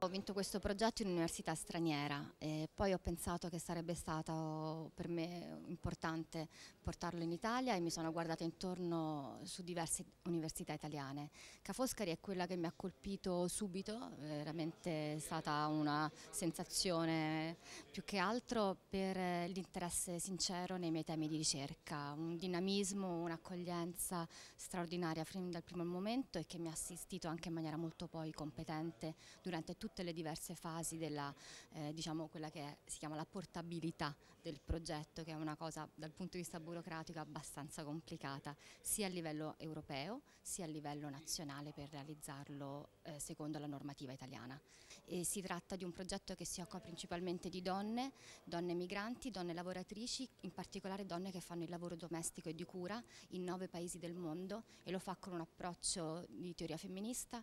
Ho vinto questo progetto in un'università straniera e poi ho pensato che sarebbe stato per me importante portarlo in Italia e mi sono guardata intorno su diverse università italiane. Ca' Foscari è quella che mi ha colpito subito, veramente è stata una sensazione più che altro per l'interesse sincero nei miei temi di ricerca, un dinamismo, un'accoglienza straordinaria fin dal primo momento e che mi ha assistito anche in maniera molto poi competente durante tutte le diverse fasi della, diciamo, quella che si chiama la portabilità del progetto, che è una cosa dal punto di vista burocratico abbastanza complicata, sia a livello europeo sia a livello nazionale per realizzarlo secondo la normativa italiana. E si tratta di un progetto che si occupa principalmente di donne, donne migranti, donne lavoratrici, in particolare donne che fanno il lavoro domestico e di cura in 9 paesi del mondo e lo fa con un approccio di teoria femminista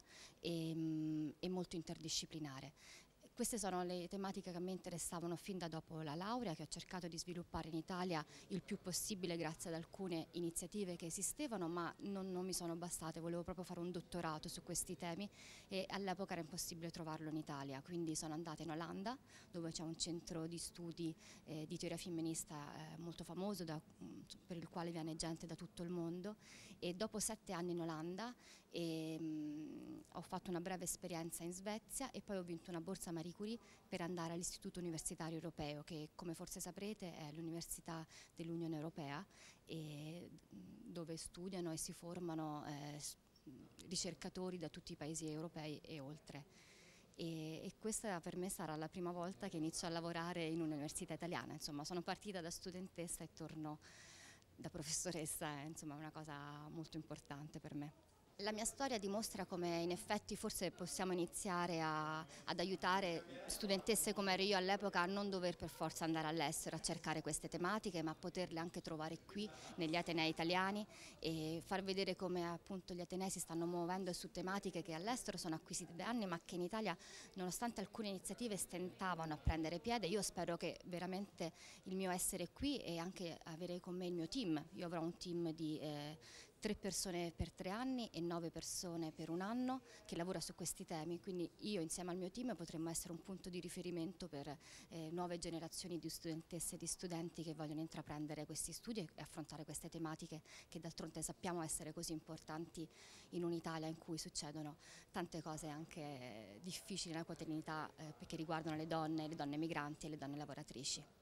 e molto interdisciplinare. Queste sono le tematiche che a me interessavano fin da dopo la laurea, che ho cercato di sviluppare in Italia il più possibile grazie ad alcune iniziative che esistevano, ma non mi sono bastate, volevo proprio fare un dottorato su questi temi e all'epoca era impossibile trovarlo in Italia, quindi sono andata in Olanda dove c'è un centro di studi di teoria femminista molto famoso per il quale viene gente da tutto il mondo e dopo 7 anni in Olanda ho fatto una breve esperienza in Svezia e poi ho vinto una borsa Marie Curie per andare all'Istituto Universitario Europeo, che come forse saprete è l'università dell'Unione Europea dove studiano e si formano ricercatori da tutti i paesi europei e oltre. E questa per me sarà la prima volta che inizio a lavorare in un'università italiana, insomma sono partita da studentessa e torno da professoressa, insomma è una cosa molto importante per me. La mia storia dimostra come in effetti forse possiamo iniziare ad aiutare studentesse come ero io all'epoca a non dover per forza andare all'estero a cercare queste tematiche, ma a poterle anche trovare qui negli atenei italiani e far vedere come appunto gli atenei si stanno muovendo su tematiche che all'estero sono acquisite da anni, ma che in Italia, nonostante alcune iniziative, stentavano a prendere piede. Io spero che veramente il mio essere qui e anche avere con me il mio team, io avrò un team di 3 persone per 3 anni e 9 persone per un anno che lavora su questi temi, quindi io insieme al mio team potremmo essere un punto di riferimento per nuove generazioni di studentesse e di studenti che vogliono intraprendere questi studi e affrontare queste tematiche che d'altronde sappiamo essere così importanti in un'Italia in cui succedono tante cose anche difficili nella quotidianità che riguardano le donne migranti e le donne lavoratrici.